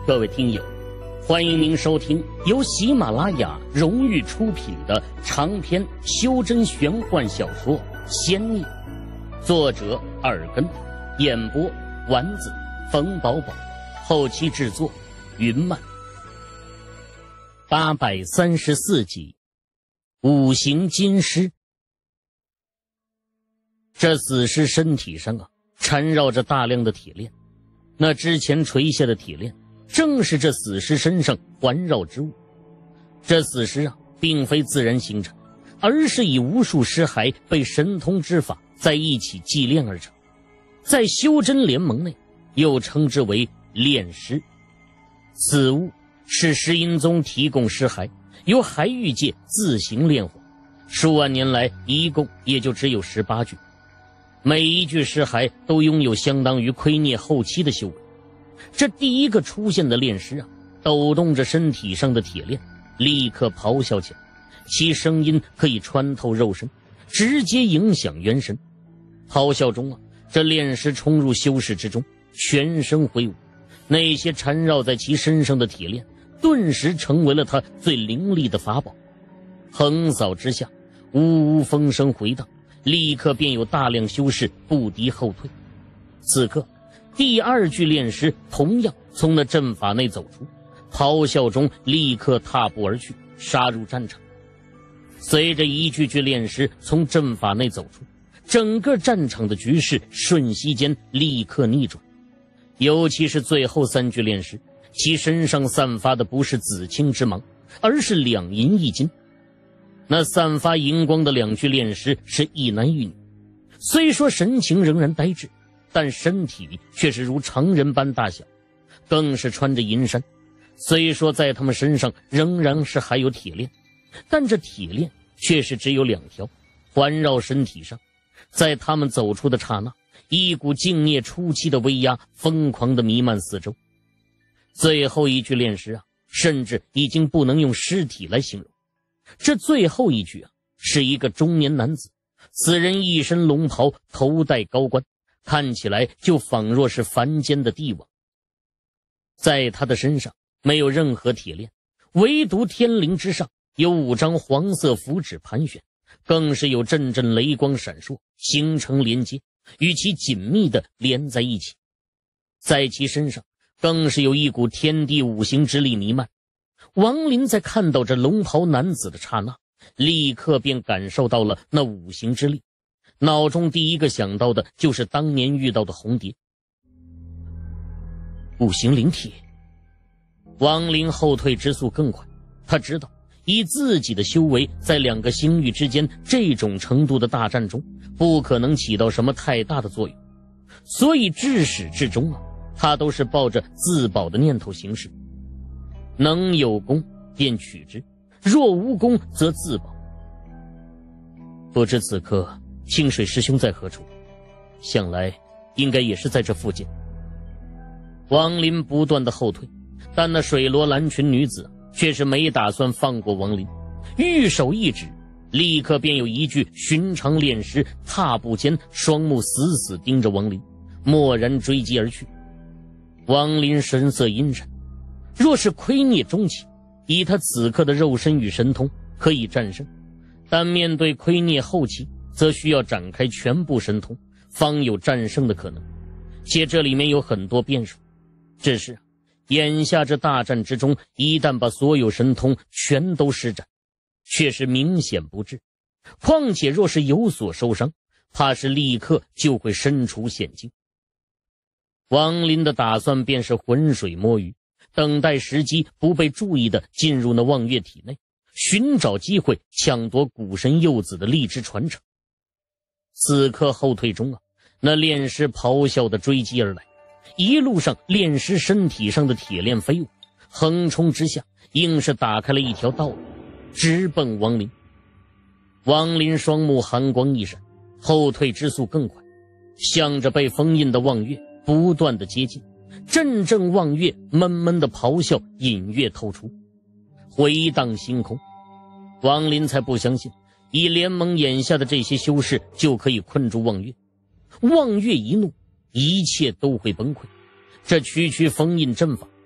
各位听友，欢迎您收听由喜马拉雅荣誉出品的长篇修真玄幻小说《仙孽》，作者耳根，演播丸子、冯宝宝，后期制作云漫。834集，五行金尸。这死尸身体上缠绕着大量的铁链，那之前垂下的铁链正是这死尸身上环绕之物。这死尸并非自然形成，而是以无数尸骸被神通之法在一起祭炼而成，在修真联盟内又称之为炼尸。此物是石阴宗提供尸骸，由骸域界自行炼化，数万年来一共也就只有18具，每一具尸骸都拥有相当于亏孽后期的修为。这第一个出现的炼尸抖动着身体上的铁链，立刻咆哮起来，其声音可以穿透肉身，直接影响元神。咆哮中这炼尸冲入修士之中，全身挥舞，那些缠绕在其身上的铁链顿时成为了他最凌厉的法宝。横扫之下，呜呜风声回荡，立刻便有大量修士不敌后退。此刻第二具炼尸同样从那阵法内走出，咆哮中立刻踏步而去，杀入战场。随着一具具炼尸从阵法内走出，整个战场的局势瞬息间立刻逆转。尤其是最后3具炼尸，其身上散发的不是紫青之芒，而是2银1金。那散发银光的2具炼尸是一男一女，虽说神情仍然呆滞，但身体却是如常人般大小，更是穿着银衫。虽说在他们身上仍然是还有铁链，但这铁链却是只有2条，环绕身体上。在他们走出的刹那，一股境孽初期的威压疯狂地弥漫四周。最后一具炼尸甚至已经不能用尸体来形容。这最后一具是一个中年男子，此人一身龙袍，头戴高冠，看起来就仿若是凡间的帝王。在他的身上没有任何铁链，唯独天灵之上有5张黄色符纸盘旋，更是有阵阵雷光闪烁，形成连接，与其紧密地连在一起。在其身上更是有一股天地五行之力弥漫。王林在看到这龙袍男子的刹那，立刻便感受到了那五行之力，脑中第一个想到的就是当年遇到的红蝶。五行灵体。王林后退之速更快，他知道以自己的修为，在2个星域之间这种程度的大战中不可能起到什么太大的作用，所以至始至终他都是抱着自保的念头行事。能有功便取之，若无功则自保。不知此刻清水师兄在何处，想来应该也是在这附近。王林不断的后退，但那水罗蓝裙女子却是没打算放过王林，玉手一指，立刻便有一具寻常炼尸踏步间，双目死死盯着王林，蓦然追击而去。王林神色阴沉，若是亏孽中期，以他此刻的肉身与神通可以战胜，但面对亏孽后期，则需要展开全部神通，方有战胜的可能，且这里面有很多变数。只是眼下这大战之中，一旦把所有神通全都施展，却是明显不智，况且若是有所受伤，怕是立刻就会身处险境。王林的打算便是浑水摸鱼，等待时机不被注意的进入那望月体内，寻找机会抢夺古神幼子的力之传承。此刻后退中那炼尸咆哮的追击而来，一路上炼尸身体上的铁链飞舞，横冲之下硬是打开了一条道路，直奔王林。王林双目寒光一闪，后退之速更快，向着被封印的望月不断的接近，阵阵望月闷闷的咆哮隐约透出，回荡星空。王林才不相信以联盟眼下的这些修士就可以困住望月。望月一怒，一切都会崩溃。这区区封印阵法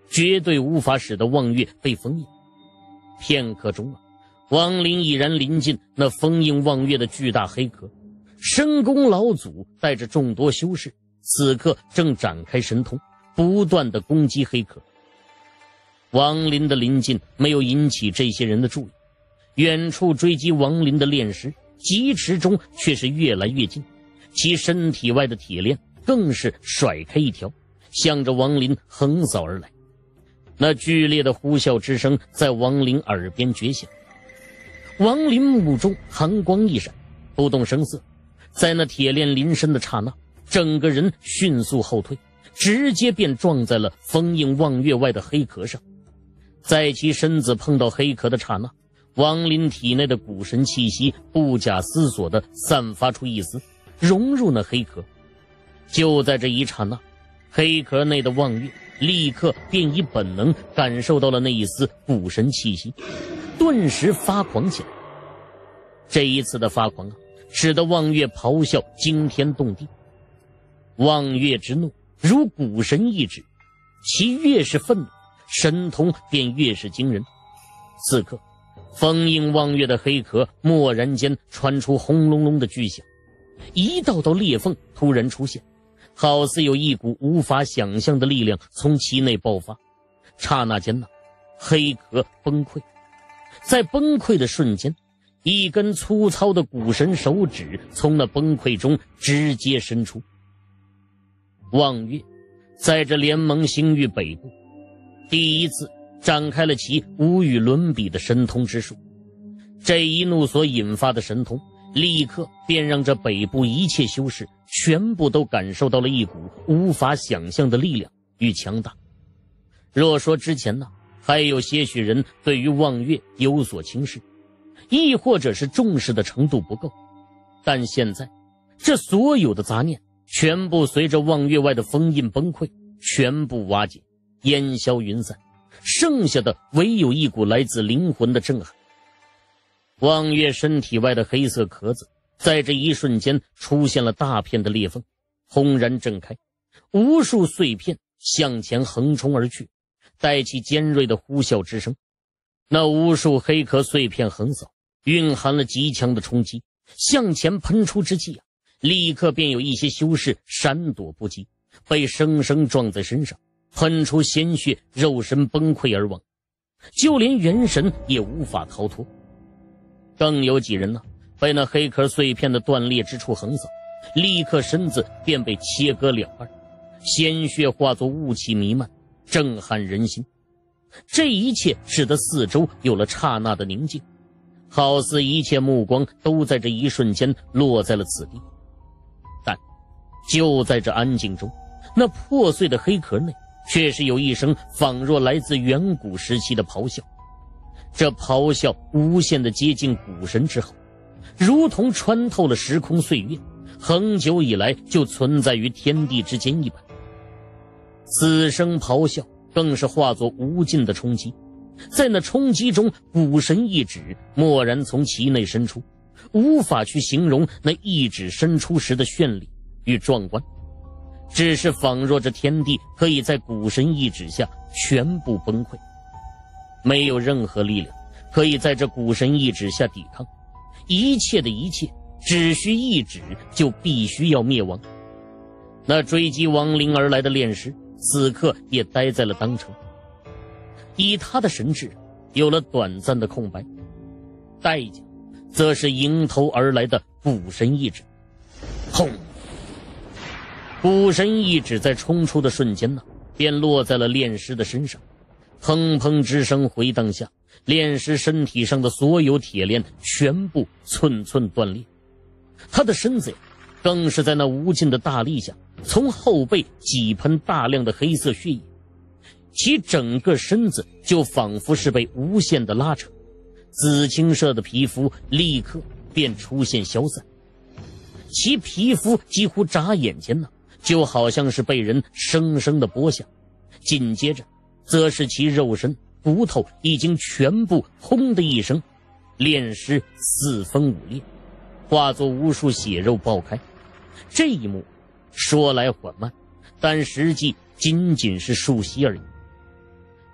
绝对无法使得望月被封印。片刻中王林已然临近那封印望月的巨大黑壳。神功老祖带着众多修士，此刻正展开神通，不断地攻击黑壳。王林的临近没有引起这些人的注意，远处追击王林的炼尸疾驰中却是越来越近，其身体外的铁链更是甩开一条，向着王林横扫而来。那剧烈的呼啸之声在王林耳边绝响，王林目中寒光一闪，不动声色，在那铁链临身的刹那，整个人迅速后退，直接便撞在了封印望月外的黑壳上。在其身子碰到黑壳的刹那，王林体内的古神气息不假思索地散发出一丝，融入那黑壳。就在这一刹那，黑壳内的望月立刻便以本能感受到了那一丝古神气息，顿时发狂起来。这一次的发狂使得望月咆哮惊天动地。望月之怒如古神意志，其越是愤怒，神通便越是惊人。此刻封印望月的黑壳蓦然间传出轰隆隆的巨响，一道道裂缝突然出现，好似有一股无法想象的力量从其内爆发。刹那间黑壳崩溃。在崩溃的瞬间，一根粗糙的古神手指从那崩溃中直接伸出。望月在这联盟星域北部第一次展开了其无与伦比的神通之术。这一怒所引发的神通立刻便让这北部一切修士全部都感受到了一股无法想象的力量与强大。若说之前还有些许人对于望月有所轻视，亦或者是重视的程度不够，但现在这所有的杂念全部随着望月外的封印崩溃全部瓦解，烟消云散，剩下的唯有一股来自灵魂的震撼。望月身体外的黑色壳子在这一瞬间出现了大片的裂缝，轰然震开，无数碎片向前横冲而去，带起尖锐的呼啸之声。那无数黑壳碎片横扫，蕴含了极强的冲击，向前喷出之际立刻便有一些修士闪躲不及，被生生撞在身上，喷出鲜血，肉身崩溃而亡。就连元神也无法逃脱。更有几人被那黑壳碎片的断裂之处横扫，立刻身子便被切割两半，鲜血化作雾气弥漫，震撼人心。这一切使得四周有了刹那的宁静，好似一切目光都在这一瞬间落在了此地。但就在这安静中，那破碎的黑壳内却是有一声仿若来自远古时期的咆哮。这咆哮无限的接近古神之后，如同穿透了时空岁月，恒久以来就存在于天地之间一般。此声咆哮更是化作无尽的冲击，在那冲击中，古神意指蓦然从其内伸出，无法去形容那意指伸出时的绚丽与壮观，只是仿若这天地可以在古神意指下全部崩溃，没有任何力量可以在这古神意指下抵抗，一切的一切只需一指就必须要灭亡。那追击亡灵而来的炼尸此刻也呆在了当城，以他的神智有了短暂的空白，代价则是迎头而来的古神意志。轰！古神意志在冲出的瞬间便落在了炼尸的身上，砰砰之声回荡下，炼尸身体上的所有铁链全部寸寸断裂，他的身子更是在那无尽的大力下从后背挤喷大量的黑色血液，其整个身子就仿佛是被无限的拉扯，紫青色的皮肤立刻便出现消散，其皮肤几乎眨眼间就好像是被人生生的剥下，紧接着则是其肉身骨头已经全部轰的一声，炼尸四分五裂，化作无数血肉爆开。这一幕说来缓慢，但实际仅仅是数息而已。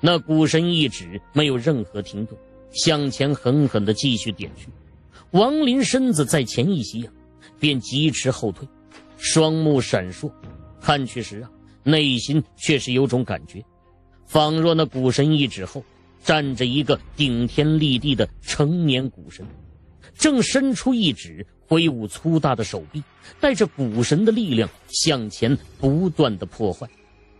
那蛊神一指没有任何停顿，向前狠狠地继续点去。王林身子在前一席便疾驰后退，双目闪烁，看去时内心却是有种感觉，仿若那蛊神一指后站着一个顶天立地的成年蛊神，正伸出一指，挥舞粗大的手臂，带着蛊神的力量向前不断的破坏。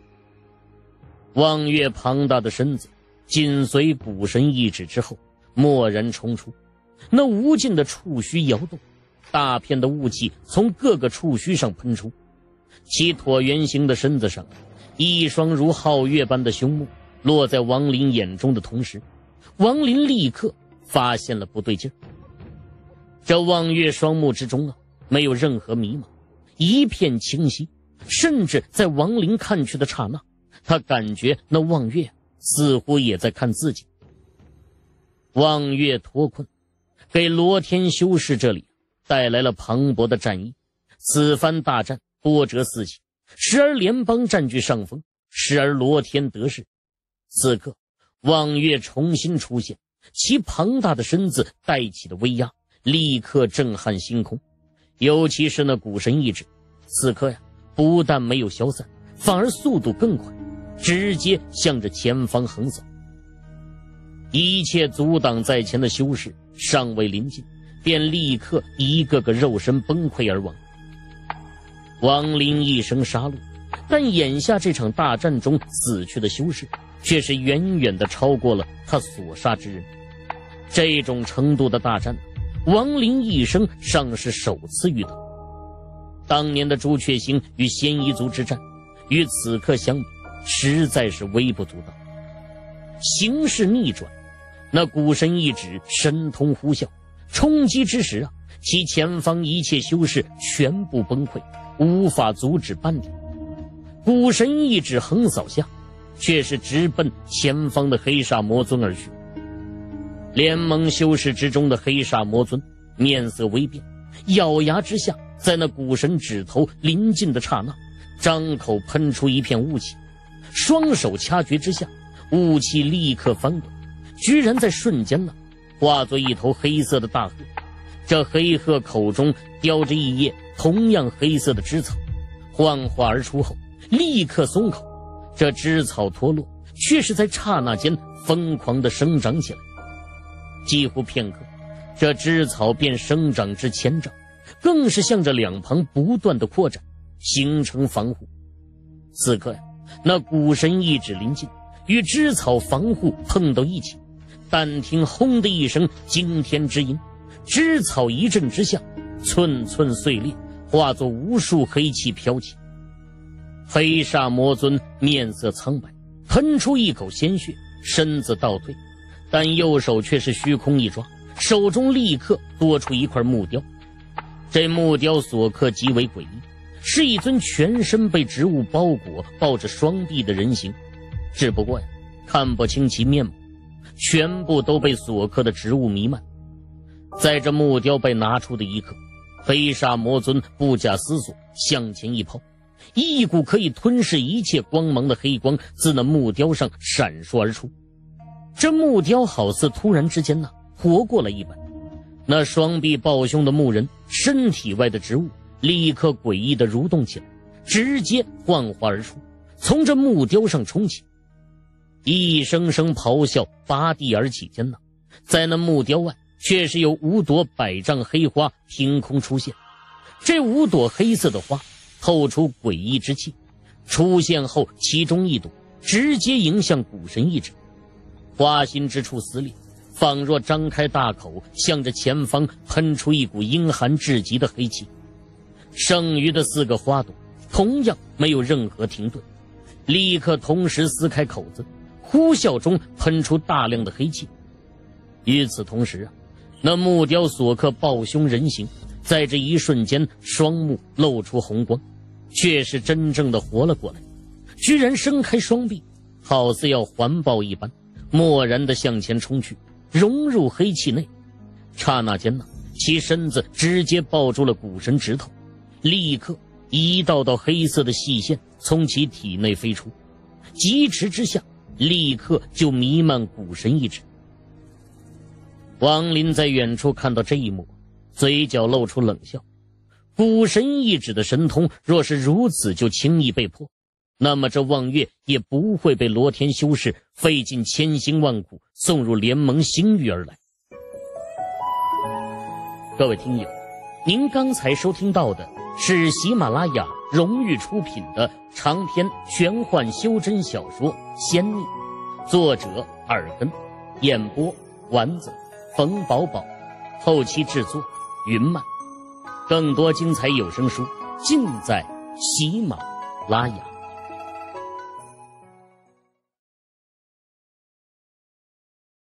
望月庞大的身子紧随蛊神一指之后蓦然冲出，那无尽的触须摇动，大片的雾气从各个触须上喷出，其椭圆形的身子上一双如皓月般的胸目落在王林眼中的同时，王林立刻发现了不对劲。这望月双目之中没有任何迷茫，一片清晰，甚至在王林看去的刹那，他感觉那望月似乎也在看自己。望月脱困，给罗天修士这里带来了磅礴的战役。此番大战波折四起，时而联邦占据上风，时而罗天得势。此刻望月重新出现，其庞大的身子带起的威压立刻震撼星空，尤其是那蛊神意志，此刻不但没有消散，反而速度更快，直接向着前方横扫。一切阻挡在前的修士尚未临近，便立刻一个个肉身崩溃而亡。亡灵一生杀戮，但眼下这场大战中死去的修士却是远远地超过了他所杀之人。这种程度的大战，亡灵一生尚是首次遇到。当年的朱雀星与仙夷族之战，与此刻相比，实在是微不足道。形势逆转，那蛊神一指神通呼啸，冲击之时其前方一切修士全部崩溃，无法阻止半点。蛊神一指横扫下，却是直奔前方的黑煞魔尊而去。联盟修士之中的黑煞魔尊面色微变，咬牙之下，在那蛊神指头临近的刹那，张口喷出一片雾气，双手掐诀之下，雾气立刻翻滚，居然在瞬间化作一头黑色的大鹤。这黑鹤口中叼着一叶同样黑色的枝草，幻化而出后立刻松口，这枝草脱落，却是在刹那间疯狂地生长起来。几乎片刻，这枝草便生长至1000丈，更是向着两旁不断的扩展，形成防护。此刻那蛊神一指临近，与枝草防护碰到一起，但听轰的一声惊天之音，枝草一震之下，寸寸碎裂，化作无数黑气飘起。黑煞魔尊面色苍白，喷出一口鲜血，身子倒退，但右手却是虚空一抓，手中立刻多出一块木雕。这木雕所刻极为诡异，是一尊全身被植物包裹，抱着双臂的人形，只不过看不清其面目，全部都被所刻的植物弥漫。在这木雕被拿出的一刻，黑煞魔尊不假思索向前一抛，一股可以吞噬一切光芒的黑光自那木雕上闪烁而出。这木雕好似突然之间活过了一般，那双臂抱胸的木人身体外的植物立刻诡异地蠕动起来，直接幻化而出，从这木雕上冲起。一声声咆哮拔地而起间在那木雕外却是有5朵100丈黑花凭空出现。这5朵黑色的花透出诡异之气，出现后其中一朵直接迎向蛊神意志，花心之处撕裂，仿若张开大口，向着前方喷出一股阴寒至极的黑气。剩余的4个花朵同样没有任何停顿，立刻同时撕开口子，呼啸中喷出大量的黑气。与此同时那木雕所刻抱胸人形在这一瞬间双目露出红光，却是真正的活了过来，居然伸开双臂，好似要环抱一般，蓦然地向前冲去，融入黑气内。刹那间其身子直接抱住了蛊神指头，立刻一道道黑色的细线从其体内飞出，疾驰之下立刻就弥漫蛊神一指。王林在远处看到这一幕，嘴角露出冷笑。蛊神一指的神通若是如此就轻易被破，那么这望月也不会被罗天修士费尽千辛万苦送入联盟星域而来。各位听友，您刚才收听到的是喜马拉雅荣誉出品的长篇玄幻修真小说《仙逆》，作者耳根，演播丸子、冯宝宝，后期制作云漫。更多精彩有声书尽在喜马拉雅。